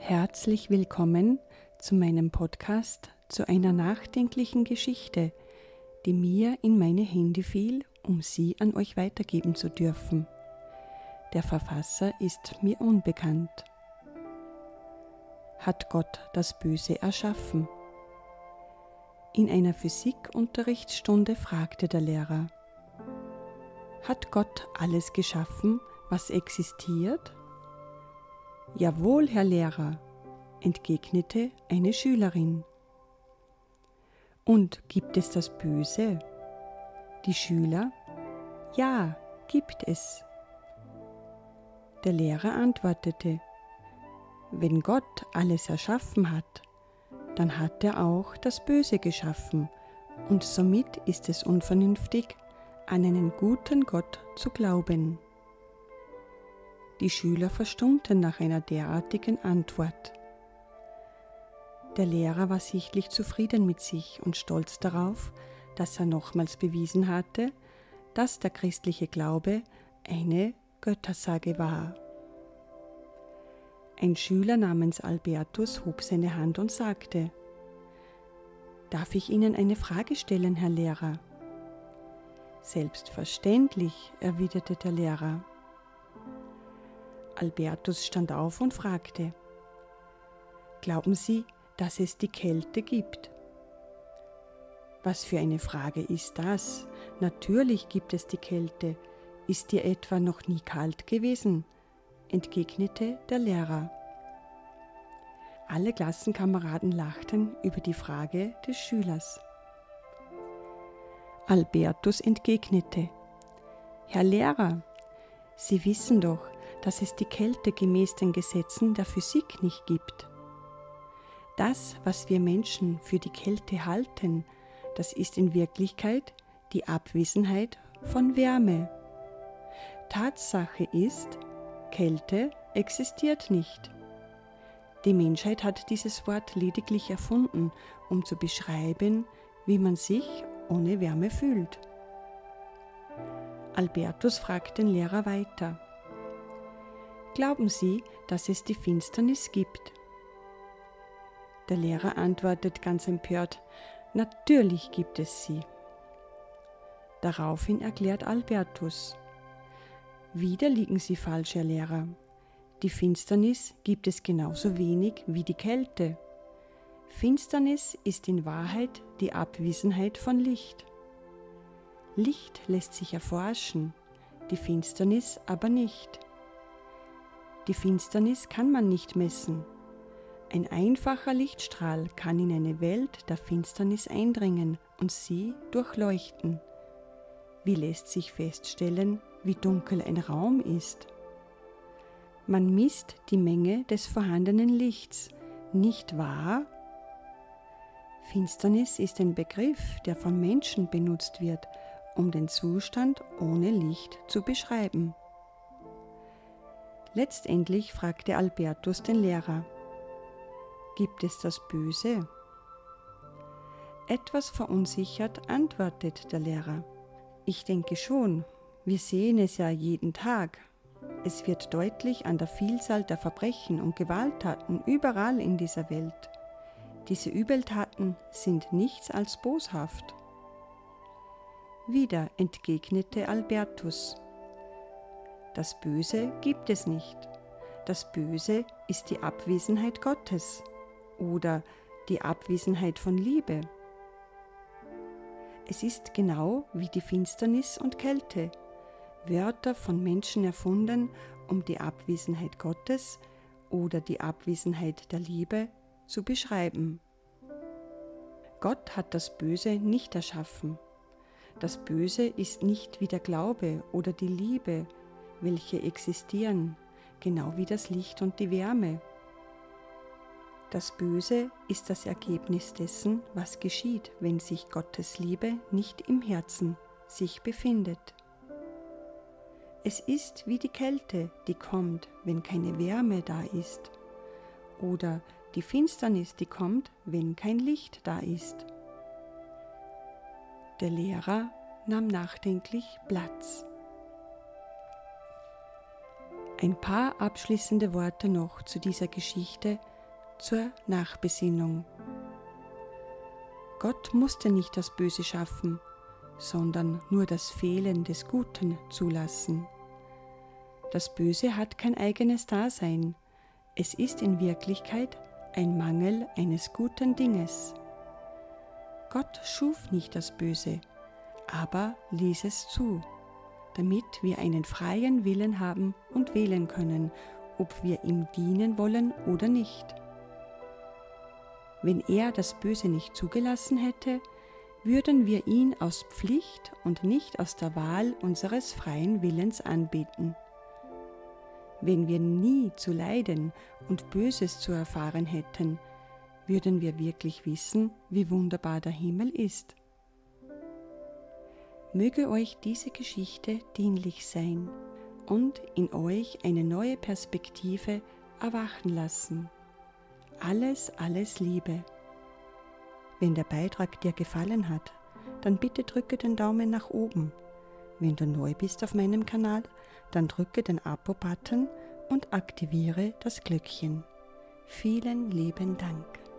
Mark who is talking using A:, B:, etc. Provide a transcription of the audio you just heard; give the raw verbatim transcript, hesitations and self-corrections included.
A: Herzlich willkommen zu meinem Podcast zu einer nachdenklichen Geschichte, die mir in meine Hände fiel, um sie an euch weitergeben zu dürfen. Der Verfasser ist mir unbekannt. Hat Gott das Böse erschaffen? In einer Physikunterrichtsstunde fragte der Lehrer: Hat Gott alles geschaffen, was existiert? Jawohl, Herr Lehrer, entgegnete eine Schülerin. Und gibt es das Böse? Die Schüler: Ja, gibt es. Der Lehrer antwortete: Wenn Gott alles erschaffen hat, dann hat er auch das Böse geschaffen, und somit ist es unvernünftig, an einen guten Gott zu glauben. Die Schüler verstummten nach einer derartigen Antwort. Der Lehrer war sichtlich zufrieden mit sich und stolz darauf, dass er nochmals bewiesen hatte, dass der christliche Glaube eine Göttersage war. Ein Schüler namens Albertus hob seine Hand und sagte: Darf ich Ihnen eine Frage stellen, Herr Lehrer? Selbstverständlich, erwiderte der Lehrer. Albertus stand auf und fragte: Glauben Sie, dass es die Kälte gibt? Was für eine Frage ist das? Natürlich gibt es die Kälte. Ist dir etwa noch nie kalt gewesen? Entgegnete der Lehrer. Alle Klassenkameraden lachten über die Frage des Schülers. Albertus entgegnete: Herr Lehrer, Sie wissen doch, dass es die Kälte gemäß den Gesetzen der Physik nicht gibt. Das, was wir Menschen für die Kälte halten, das ist in Wirklichkeit die Abwesenheit von Wärme. Tatsache ist, Kälte existiert nicht. Die Menschheit hat dieses Wort lediglich erfunden, um zu beschreiben, wie man sich ohne Wärme fühlt. Albertus fragt den Lehrer weiter: Glauben Sie, dass es die Finsternis gibt? Der Lehrer antwortet ganz empört: Natürlich gibt es sie. Daraufhin erklärt Albertus: Wieder liegen Sie falsch, Herr Lehrer. Die Finsternis gibt es genauso wenig wie die Kälte. Finsternis ist in Wahrheit die Abwesenheit von Licht. Licht lässt sich erforschen, die Finsternis aber nicht. Die Finsternis kann man nicht messen. Ein einfacher Lichtstrahl kann in eine Welt der Finsternis eindringen und sie durchleuchten. Wie lässt sich feststellen, wie dunkel ein Raum ist? Man misst die Menge des vorhandenen Lichts, nicht wahr? Finsternis ist ein Begriff, der von Menschen benutzt wird, um den Zustand ohne Licht zu beschreiben. Letztendlich fragte Albertus den Lehrer: Gibt es das Böse? Etwas verunsichert antwortet der Lehrer: Ich denke schon, wir sehen es ja jeden Tag. Es wird deutlich an der Vielzahl der Verbrechen und Gewalttaten überall in dieser Welt. Diese Übeltaten sind nichts als boshaft. Wieder entgegnete Albertus: Das Böse gibt es nicht. Das Böse ist die Abwesenheit Gottes oder die Abwesenheit von Liebe. Es ist genau wie die Finsternis und Kälte, Wörter von Menschen erfunden, um die Abwesenheit Gottes oder die Abwesenheit der Liebe zu beschreiben. Gott hat das Böse nicht erschaffen. Das Böse ist nicht wie der Glaube oder die Liebe, welche existieren, genau wie das Licht und die Wärme. Das Böse ist das Ergebnis dessen, was geschieht, wenn sich Gottes Liebe nicht im Herzen sich befindet. Es ist wie die Kälte, die kommt, wenn keine Wärme da ist, oder die Finsternis, die kommt, wenn kein Licht da ist. Der Lehrer nahm nachdenklich Platz. Ein paar abschließende Worte noch zu dieser Geschichte, zur Nachbesinnung. Gott musste nicht das Böse schaffen, sondern nur das Fehlen des Guten zulassen. Das Böse hat kein eigenes Dasein. Es ist in Wirklichkeit ein Mangel eines guten Dinges. Gott schuf nicht das Böse, aber ließ es zu, damit wir einen freien Willen haben und wählen können, ob wir ihm dienen wollen oder nicht. Wenn er das Böse nicht zugelassen hätte, würden wir ihn aus Pflicht und nicht aus der Wahl unseres freien Willens anbeten. Wenn wir nie zu leiden und Böses zu erfahren hätten, würden wir wirklich wissen, wie wunderbar der Himmel ist. Möge euch diese Geschichte dienlich sein und in euch eine neue Perspektive erwachen lassen. Alles, alles Liebe. Wenn der Beitrag dir gefallen hat, dann bitte drücke den Daumen nach oben. Wenn du neu bist auf meinem Kanal, dann drücke den Abo-Button und aktiviere das Glöckchen. Vielen lieben Dank.